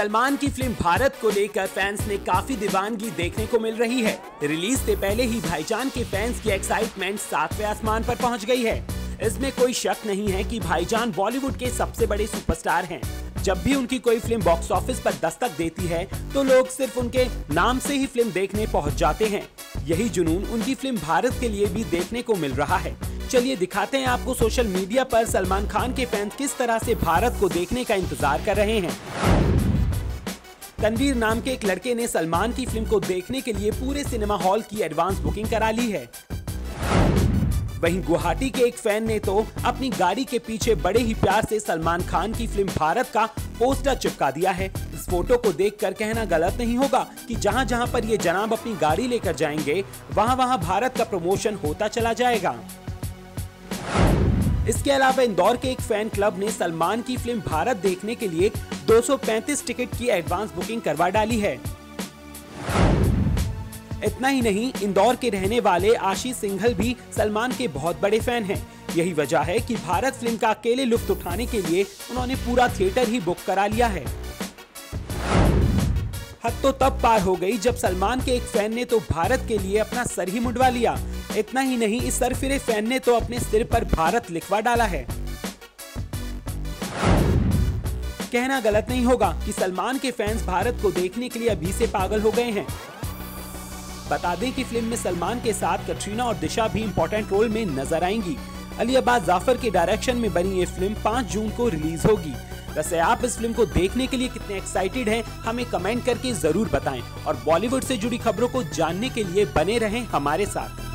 सलमान की फिल्म भारत को लेकर फैंस ने काफी दीवानगी देखने को मिल रही है। रिलीज से पहले ही भाईजान के फैंस की एक्साइटमेंट 7वें आसमान पर पहुंच गई है। इसमें कोई शक नहीं है कि भाईजान बॉलीवुड के सबसे बड़े सुपरस्टार हैं। जब भी उनकी कोई फिल्म बॉक्स ऑफिस पर दस्तक देती है तो लोग सिर्फ उनके नाम से ही फिल्म देखने पहुंच जाते हैं। यही जुनून उनकी फिल्म भारत के लिए भी देखने को मिल रहा है। चलिए दिखाते हैं आपको सोशल मीडिया पर सलमान खान के फैंस किस तरह से भारत को देखने का इंतजार कर रहे हैं। तनवीर नाम के एक लड़के ने सलमान की फिल्म को देखने के लिए पूरे सिनेमा हॉल की एडवांस बुकिंग करा ली है। वहीं गुवाहाटी के एक फैन ने तो अपनी गाड़ी के पीछे बड़े ही प्यार से सलमान खान की फिल्म भारत का पोस्टर चिपका दिया है। इस फोटो को देखकर कहना गलत नहीं होगा कि जहां जहां पर ये जनाब अपनी गाड़ी लेकर जाएंगे वहां वहां भारत का प्रमोशन होता चला जाएगा। इसके अलावा इंदौर के एक फैन क्लब ने सलमान की फिल्म भारत देखने के लिए 235 टिकट की एडवांस बुकिंग करवा डाली है। इतना ही नहीं, इंदौर के रहने वाले आशीष सिंघल भी सलमान के बहुत बड़े फैन हैं। यही वजह है कि भारत फिल्म का अकेले लुत्फ उठाने के लिए उन्होंने पूरा थिएटर ही बुक करा लिया है। हद तो तब पार हो गई जब सलमान के एक फैन ने तो भारत के लिए अपना सर ही मुंडवा लिया। इतना ही नहीं, इस सरफिरे फैन ने तो अपने सिर पर भारत लिखवा डाला है। कहना गलत नहीं होगा कि सलमान के फैंस भारत को देखने के लिए अभी से पागल हो गए हैं। बता दें कि फिल्म में सलमान के साथ कटरीना और दिशा भी इम्पोर्टेंट रोल में नजर आएंगी। अली अब्बास जाफर के डायरेक्शन में बनी ये फिल्म 5 जून को रिलीज होगी। वैसे आप इस फिल्म को देखने के लिए कितने एक्साइटेड हैं, हमें कमेंट करके जरूर बताएं और बॉलीवुड से जुड़ी खबरों को जानने के लिए बने रहें हमारे साथ।